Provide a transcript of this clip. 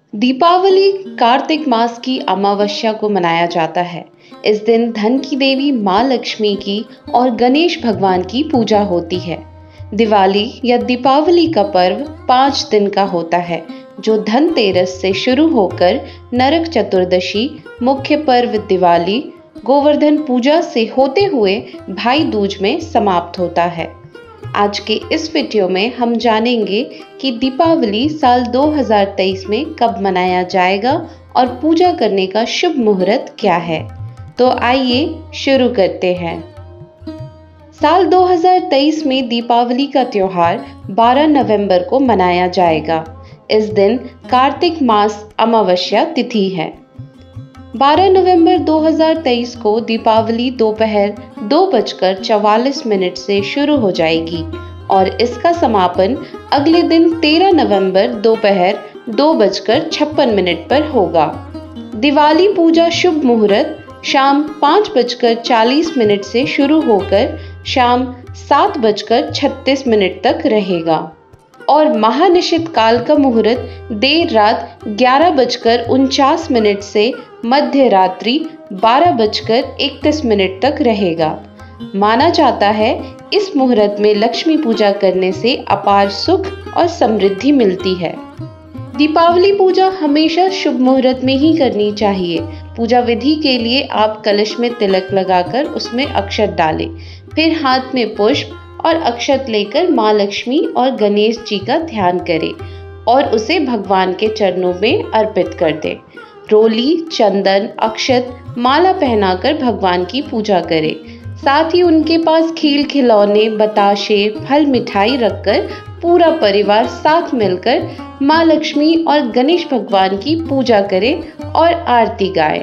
दीपावली कार्तिक मास की अमावस्या को मनाया जाता है। इस दिन धन की देवी माँ लक्ष्मी की और गणेश भगवान की पूजा होती है। दिवाली या दीपावली का पर्व 5 दिन का होता है, जो धनतेरस से शुरू होकर नरक चतुर्दशी, मुख्य पर्व दिवाली, गोवर्धन पूजा से होते हुए भाई दूज में समाप्त होता है। आज के इस वीडियो में हम जानेंगे कि दीपावली साल 2023 में कब मनाया जाएगा और पूजा करने का शुभ मुहूर्त क्या है। तो आइए शुरू करते हैं। साल 2023 में दीपावली का त्योहार 12 नवंबर को मनाया जाएगा। इस दिन कार्तिक मास अमावस्या तिथि है। 12 नवंबर 2023 को दीपावली दोपहर 2:44 से शुरू हो जाएगी और इसका समापन अगले दिन 13 नवंबर दोपहर 2:56 पर होगा। दिवाली पूजा शुभ मुहूर्त शाम 5:40 से शुरू होकर शाम 7:36 तक रहेगा और महानिशित काल का मुहूर्त देर रात 11:49 से मध्य रात्रि 12:31 तक रहेगा। माना जाता है इस मुहूर्त में लक्ष्मी पूजा करने से अपार सुख और समृद्धि मिलती है। दीपावली पूजा हमेशा शुभ मुहूर्त में ही करनी चाहिए। पूजा विधि के लिए आप कलश में तिलक लगाकर उसमें अक्षत डालें, फिर हाथ में पुष्प और अक्षत लेकर माँ लक्ष्मी और गणेश जी का ध्यान करें और उसे भगवान के चरणों में अर्पित कर दें। रोली, चंदन, अक्षत, माला पहनाकर भगवान की पूजा करें। साथ ही उनके पास खेल खिलौने, बताशे, फल, मिठाई रखकर पूरा परिवार साथ मिलकर माँ लक्ष्मी और गणेश भगवान की पूजा करें और आरती गाएं।